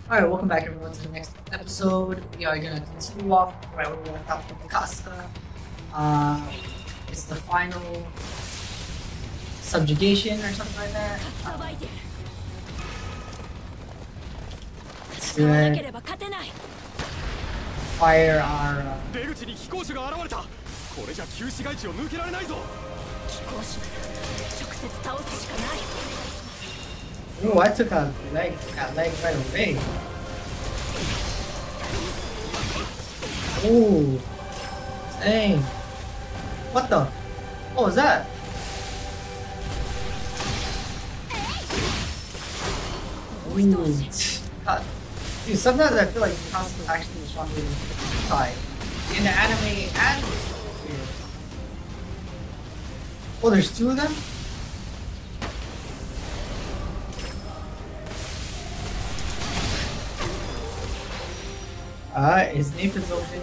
Alright, welcome back everyone to the next episode. We are gonna continue off right where we left off with Mikasa. It's the final subjugation or something like that. Let's do it. Fire our Ooh, I took a leg right away. Ooh. Dang. What the? What was that? Ooh. God. Dude, sometimes I feel like Mikasa is actually stronger than Kai. In the anime and here. Oh, there's two of them? His name is open.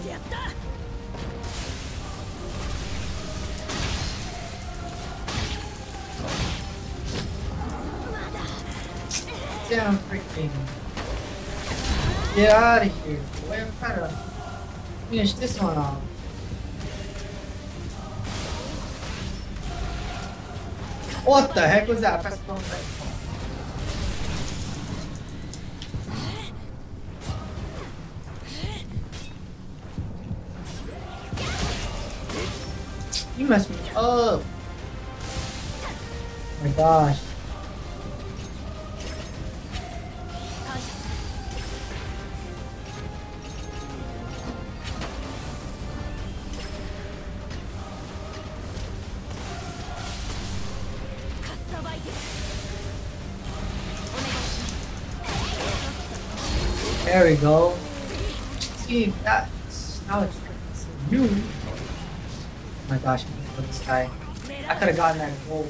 Damn freaking. Get out of here. Boy, I'm trying to finish this one off. What the heck was that? Press the wrong button. You messed me up. Oh my gosh. There we go. See, that's now it's new. Oh my gosh, I'm gonna this guy. I could have gotten that gold.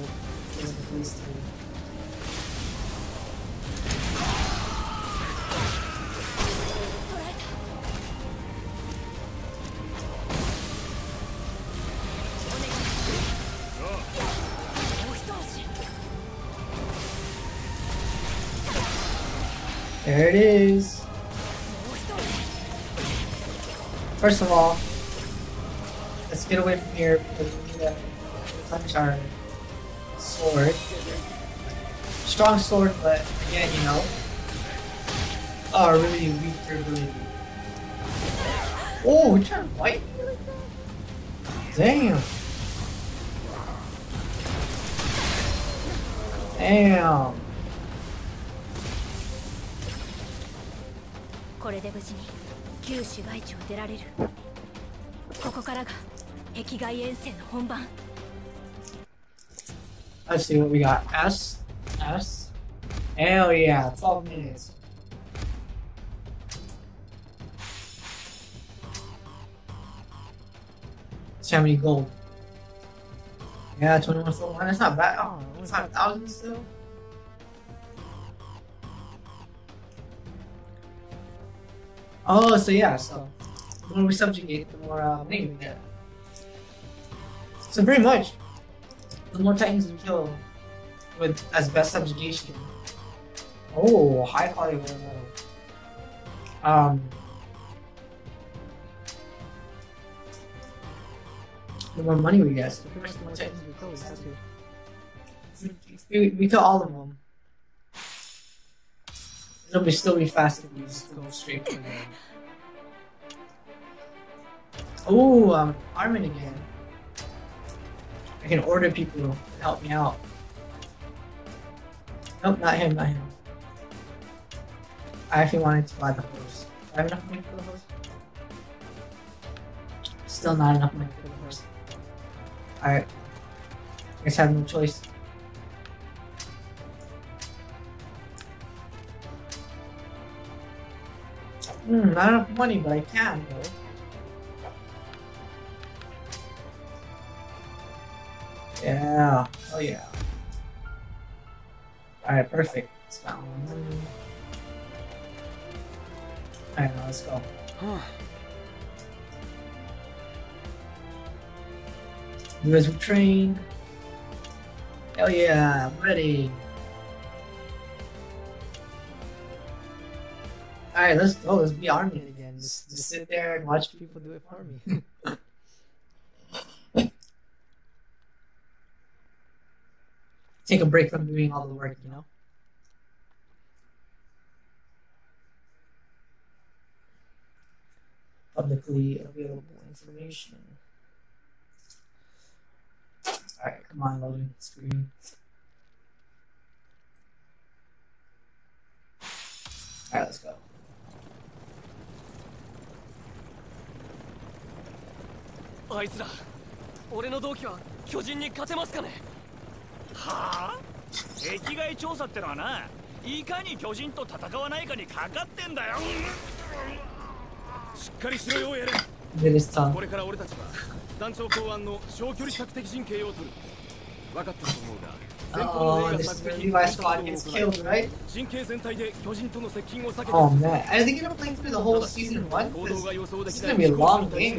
There it is. First of all, let's get away from here because we need to replenish our sword. Strong sword, but again, you know. Oh, really weak ability. Oh, we turned white? Damn. Damn. これで無事に旧市街地を出られる。ここからが壁外遠征の本番。 Let's see what we got. S. Hell yeah, 12 minutes. So how many gold? Yeah, 21 for one. That's not bad. Oh, 5,000 still. Oh, so yeah, so the more we subjugate, the more money we get. So pretty much, the more Titans we kill with as best subjugation. Oh, high quality war metal. The more money we get, so pretty much the more Titans we kill, we have to. We kill all of them. It'll still be fast if we just go straight for them. Oh, Armin again. I can order people to help me out. Nope, not him, not him. I actually wanted to buy the horse. Do I have enough money for the horse? Still not enough money for the horse. Alright. I guess I have no choice. Not enough money, but I can, though. Yeah. Oh, yeah. Alright, perfect. Let's go. Alright, now let's go. You guys were trained. Hell yeah, I'm ready. Alright, let's go. Let's be army again. Just sit there and watch people do it for me. Take a break from doing all the work, you know? Publicly available information. Alright, come on, loading screen. Alright, let's go. はあ？壁外調査ってのはな、いかに巨人と戦わないかにかかってんだよ。しっかりしろよ、エレン。 Bit his tongue. これから俺たちは団長考案の小距離索敵陣形を取る。分かったと思うが。 Oh, this is where Levi squad gets killed, right? 陣形全体で巨人との接近を避けて。 Oh man, are they gonna play through the whole season 1? This is gonna be a long game.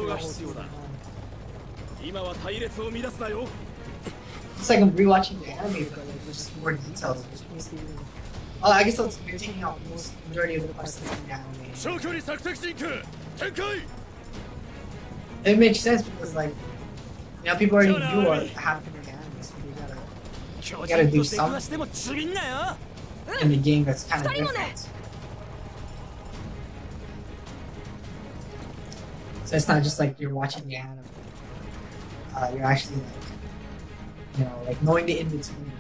今は隊列を乱すなよ。 It's like I'm rewatching the anime, but like, there's just more details. Oh, I guess they're taking out most majority of the quests in the anime. 小距離索敵陣形展開。 It makes sense because like, you know, people already knew what happened in the anime, so you gotta do something in the game that's kind of different. So it's not just like you're watching the anime. You're actually like, you know, like knowing the in-between.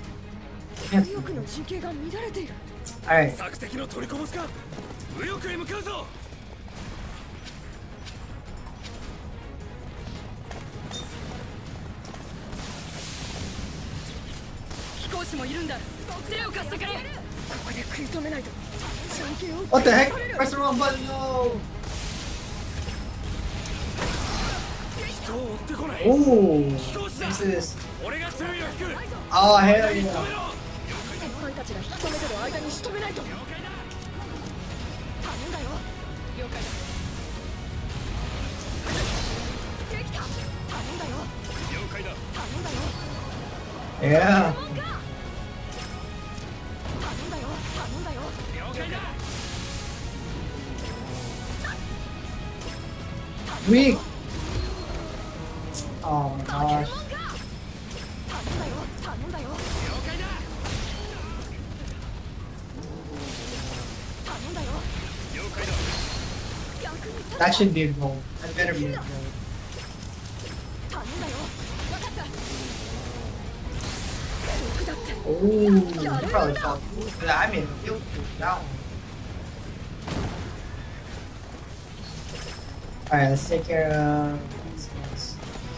Alright. 索敵の取りこぼすか。右翼へ向かうぞ。 What the heck? Press the wrong button, no! Ooh, this is. Oh, hell yeah. Yeah. Weak. Oh my gosh. That should be a goal. That better be a goal. Oh, you probably felt cool for that. I made a field for that one. Alright, let's take care of these guys.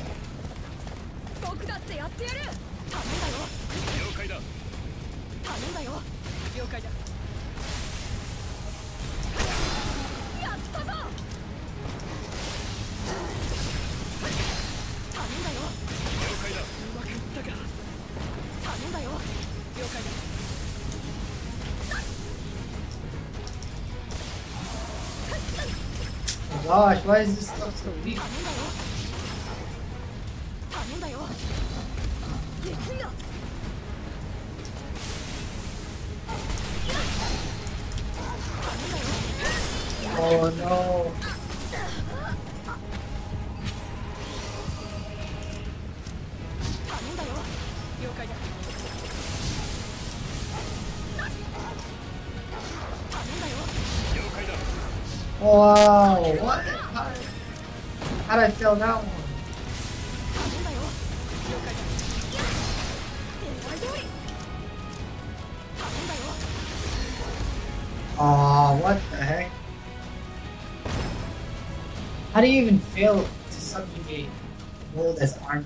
Oh gosh, why is this stuff so weak? Oh no. Wow, what? How did I fail that one? Oh, what the heck? How do you even fail to subjugate World as army?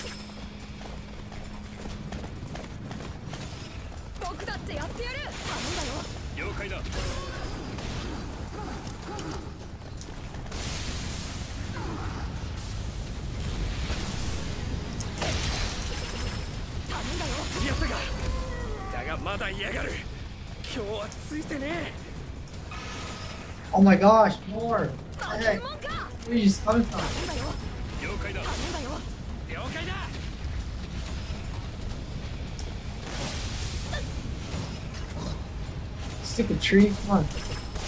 Oh my gosh, more! What the heck? Where are you just coming from? Stupid tree, come on.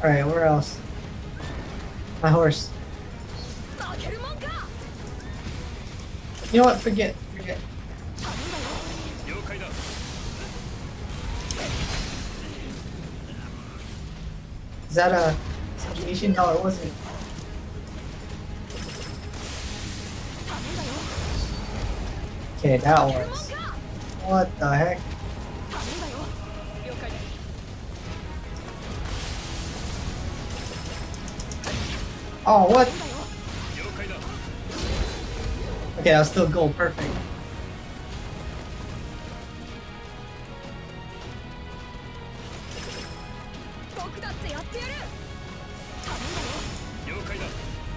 Alright, where else? My horse. 負けるもんか You know what? Forget. 了解だ Is that a subjugation? No, it wasn't. Okay, that was. What the heck? 頼んだよ了解だ Oh, what? 頼んだよ了解だ Okay, that was still gold. Perfect. 僕だってやってやる頼んだよ了解だ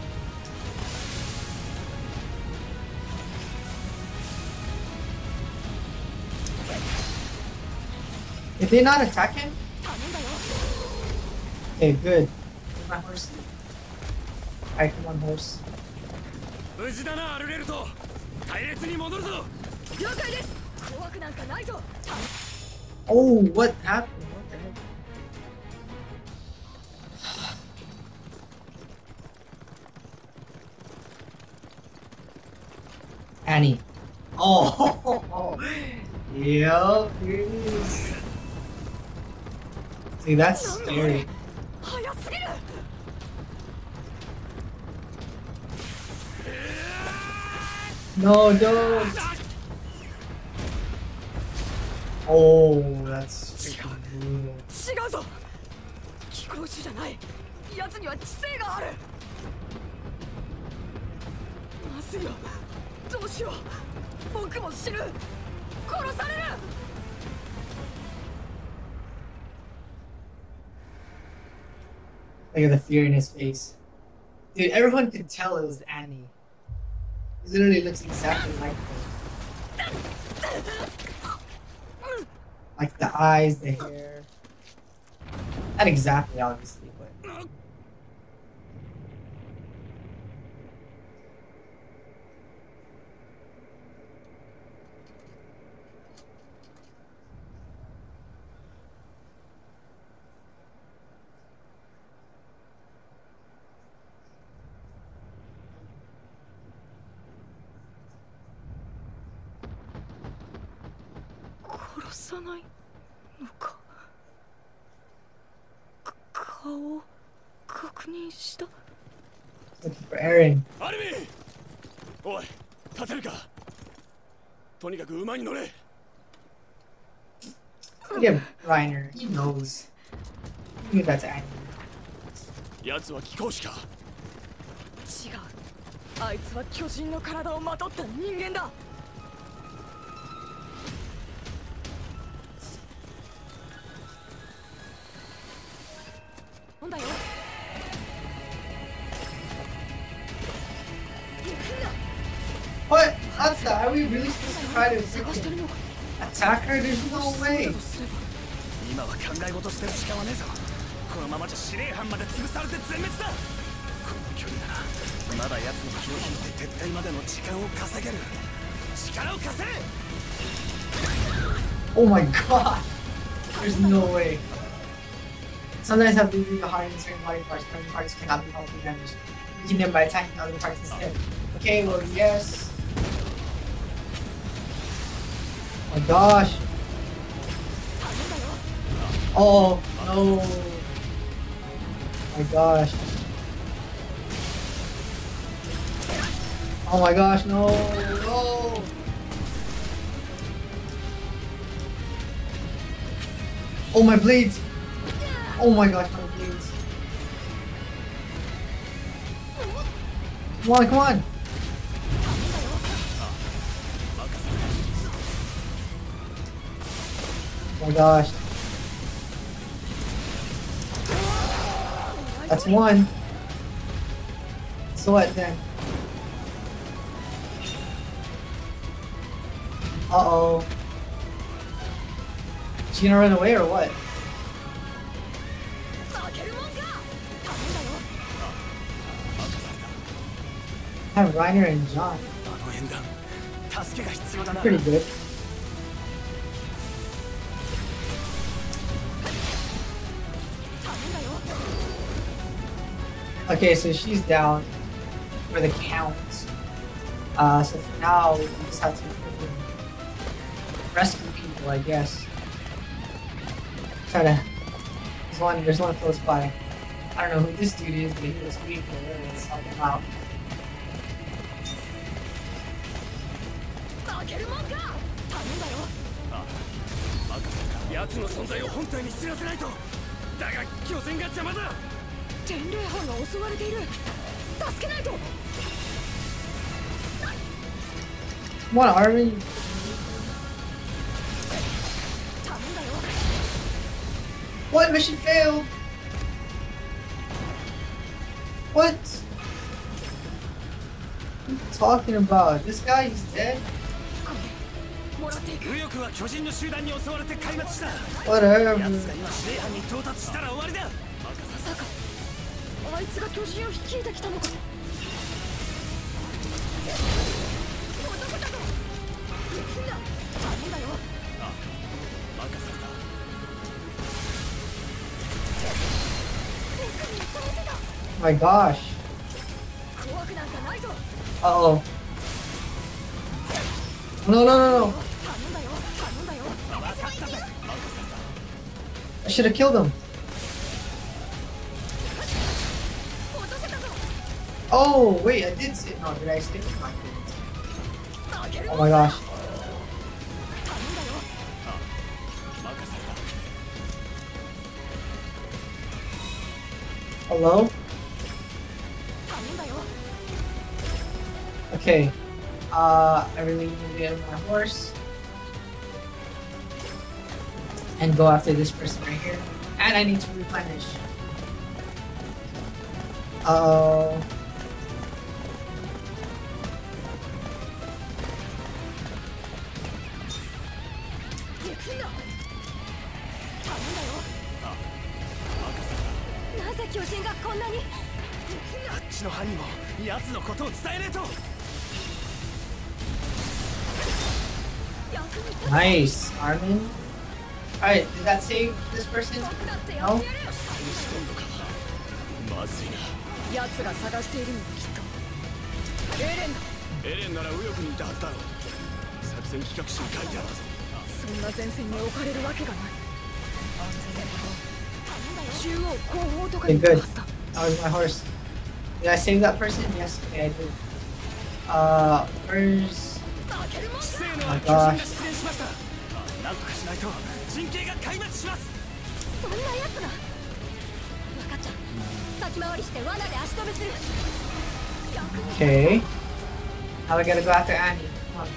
Did they not attack him? 頼んだよ Okay, good. Where's my horse? Alright, come on, horse. 無事だなアルレルト隊列に戻るぞ了解です怖くなんかないぞ Oh, what happened? What the heck? Annie. Oh, yup, here it is. See, that's scary. 早すぎる No, don't. Oh, that's brutal. 違うぞ気候種じゃない奴には知性があるまずいよどうしよう僕も死ぬ殺される Look at the fear in his face. Dude, everyone could tell it was Annie. He literally looks exactly like her. Like the eyes, the hair. Not exactly, obviously, but. Looking for Aaron. アルミおい立てるかとにかく馬に乗れ Look at Reiner. He knows. He knew that's Annie. 奴は貴公子か違うあいつは巨人の体をまとった人間だなんだよ What? That's not. Are we really supposed to try to 探してるのか attack her? There's no way. 今は考え事してる時間はねえぞこのままじゃ司令班まで潰されて全滅だこの距離ならまだ奴の気を引いて撤退までの時間を稼げる力を稼げ Oh my god. There's no way. Sometimes have to do the hard in certain body parts. Certain parts cannot be helpful damage. Weaken them by attacking other parts instead. Okay, well, yes. Oh my gosh. Oh no. Oh my gosh. Oh my gosh, no, no. Oh my blades. Oh my gosh, my blades. Come on, come on. Oh my gosh. That's one. So what then? Uh-oh. She gonna run away or what? 負けるもんか頼んだよ I have Reiner and John. あの縁談助けが必要だな Pretty good. 頼んだよ Okay, so she's down for the count. So for now, we just have to rescue people, I guess. Try to. There's one close by. I don't know who this dude is, but he was weak, but really, let's help him out. 負けるもんか。頼んだよ。 奴の存在を本体に知らせないと。だが巨人が邪魔だ。 天霊班が襲われている。助けないと。 Come on, Armin. 頼んだよ。 What? Mission failed. What? What are you talking about? This guy, he's dead? もらっていく。 右翼は巨人の集団に襲われて壊滅した。 Whatever. 奴が今司令班に到達したら終わりだ。 まさかあいつが巨人を率いてきたのか。男だぞ。頼んだよ。 任された。 My gosh. 怖くなんかないぞ。 Uh-oh. No, no, no, no. 頼んだよ。頼んだよ。 I should have killed him. 落とせたぞ。 Oh, wait, I did say. No, did I skip it? No, I didn't. Oh my gosh. 頼んだよ。 Hello? 頼んだよ。 Okay. I really need to get on my horse. And go after this person right here. And I need to replenish. Uh-oh. Nice, Armin. Alright, did that save this person? No? まずいな。 奴が探しているのはきっとエレンだ。 エレンなら右翼にいたはずだ。作戦企画書に書いてあったぞ。 そんな前線に置かれるわけがない。中央後方とか Okay, にいたは good. ずだ。 That was my horse. Did I save that person? Yes, okay, I did. Where's... 知性の Oh あ my る巨人が gosh. 出現しました。なんとかしないと陣形が壊滅します。 そんな奴が。分かった。先回りして罠で足止めする。 Okay. Now we gotta go after Annie. Come on.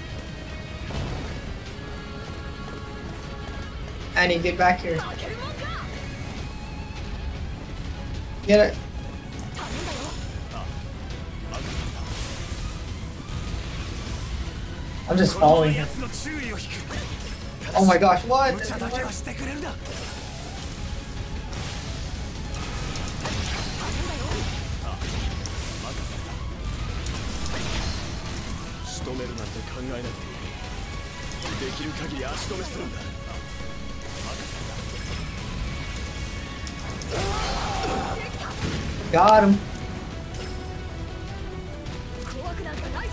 Annie, get back here. 負けるもんか。 Get it. 頼んだよ。 I'm just following him. 奴の注意を引く。 Oh my gosh, what? 無茶だけはしてくれるな。仕留めるなんて考えなくていい。できる限り足止めするんだ。 Got him. 怖くなんかないぞ。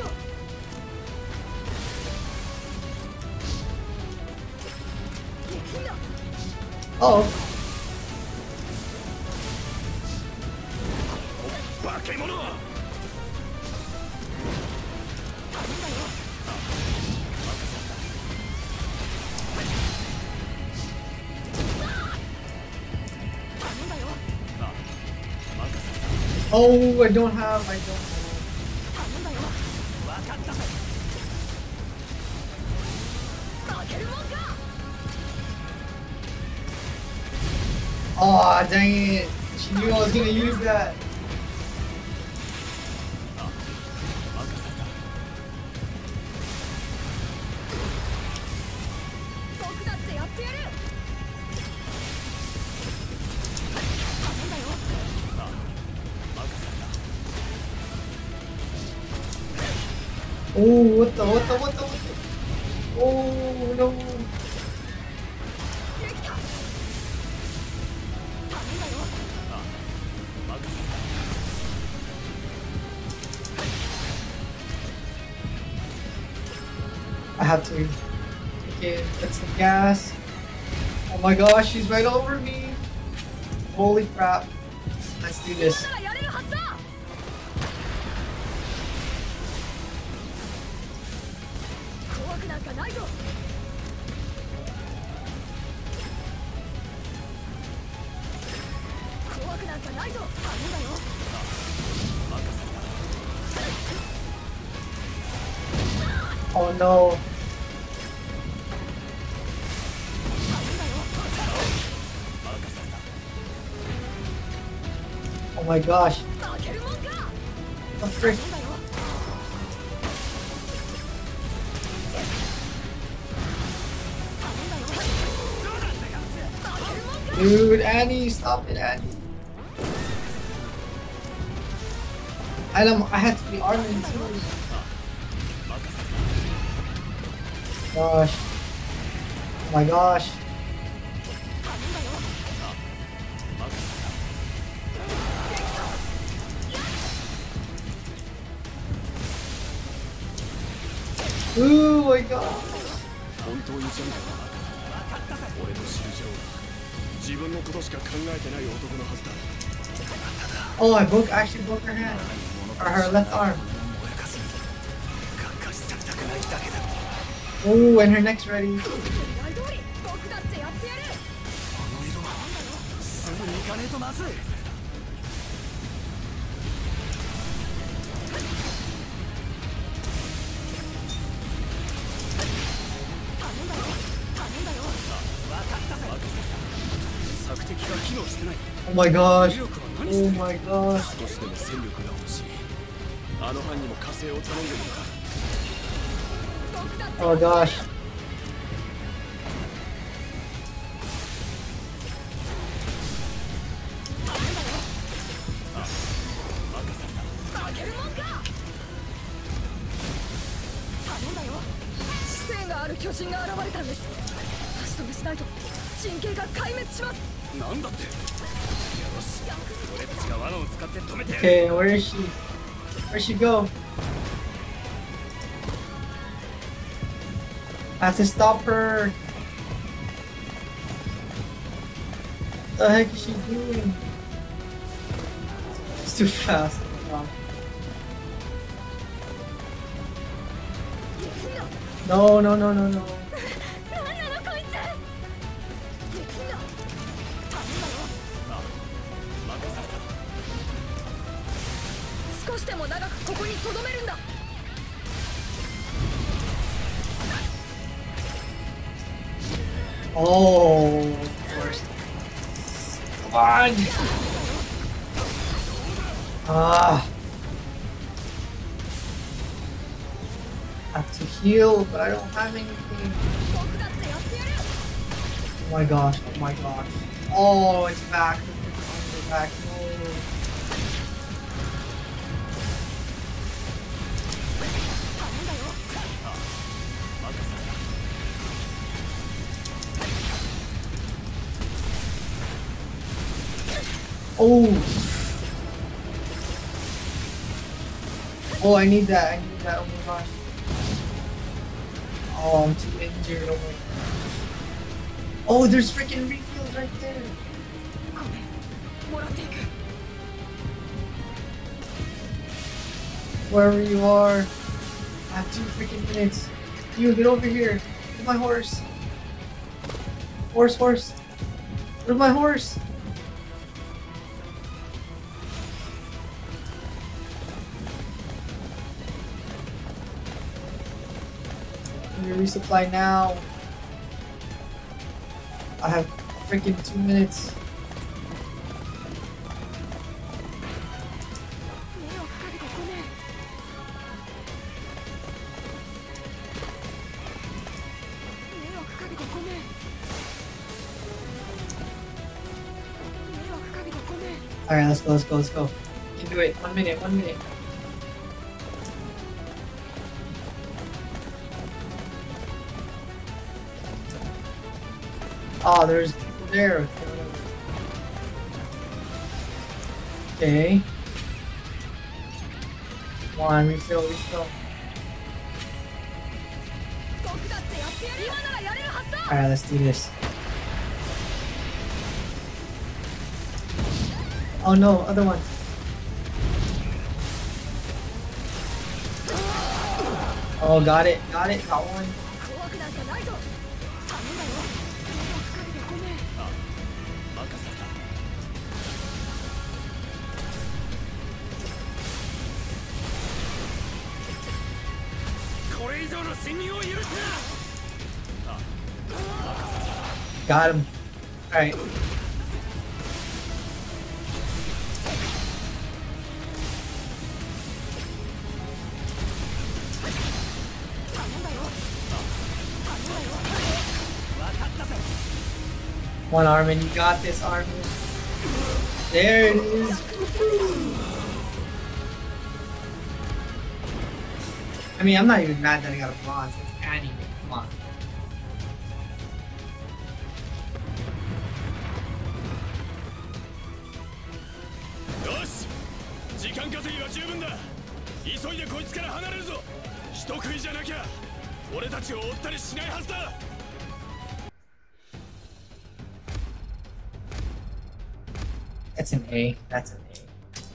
Oh. 化け物。 Oh, I don't have. 頼んだよ。 分かったぜ。 負けるもんか。 Oh, dang it. She knew I was gonna use that. 僕だってやってやる。頼んだよ。 Oh, what the? Oh, no. できた。頼んだよ。 I have to get some gas. Oh my gosh, she's right over me. Holy crap. Let's do this. やれるはずだ。怖くなんかないぞ。怖くなんかないぞ。頼んだよ。 Oh no. Oh my gosh. The frick? Dude, Annie, stop it, Annie. I had to be arming too. Gosh. Oh my gosh. Oh my god. 本当にジャンプは俺の知る上自分のことしか考えてない男のはずだ Oh, actually broke her hand. Or her left arm. Oh, and her neck's ready. 僕だってやってやる。 あの色はすぐに行かねえとまずい Oh my gosh. Oh my gosh. 少しでも戦力が欲しいあの班にも火星を頼んでみるか Oh gosh. Okay, where is she? Where'd she go? I have to stop her. What the heck is she doing? It's too fast. No, no, no, no, no. Oh, of course. Come on! Ah. I have to heal, but I don't have anything. Oh my gosh, oh my gosh. Oh, it's back. It's back. No. Oh! Oh, I need that. I need that. Oh my gosh. Oh, I'm too injured. Oh my gosh. Oh, there's freaking refills right there. Wherever you are, I have 2 freaking minutes. You get over here. Where's my horse? Horse. Where's my horse? Resupply now. I have freaking 2 minutes. Alright, let's go. You can do it. 1 minute. Oh, there's people there. Okay. Come on, refill. Alright, let's do this. Oh no, other one. Oh, got it, got one. これ以上の侵入を許すな。 Got him. Alright. One Armin, you got this, Armin. There it is. I mean, I'm not even mad that I got a bronze. It's Annie. Come on. Yosh! 時間稼ぎは十分だ。急いでこいつから離れるぞ。人食いじゃなきゃ俺たちを追ったりしないはずだ。 That's an A. That's an A.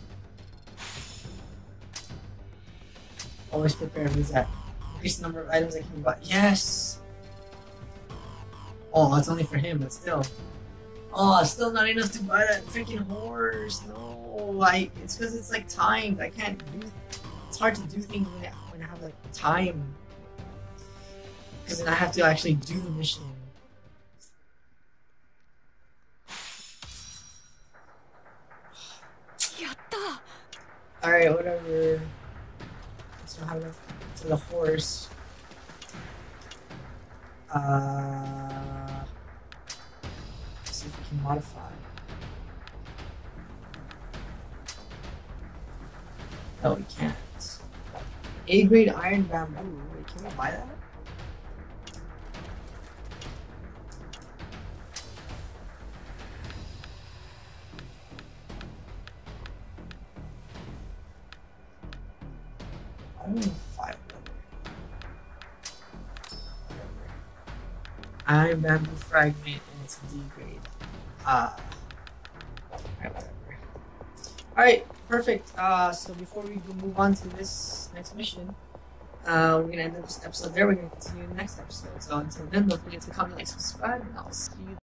Always prepare. Who's that? Increase the number of items I can buy. Yes! Oh, it's only for him, but still. Oh, still not enough to buy that freaking horse. No, it's because it's like timed. I can't do. It's hard to do things when I have like time. Because then I have to actually do the mission. Alright, whatever. So how enough for the horse. Let's see if we can modify. No, we can't. A grade iron bamboo. Wait, can we buy that? I don't need 5 iron bamboo fragment and it's D grade. Alright, whatever. Alright, perfect. So before we move on to this next mission, we're gonna end this episode there. We're gonna continue in the next episode. So until then, don't forget to comment, like, subscribe, and I'll see you.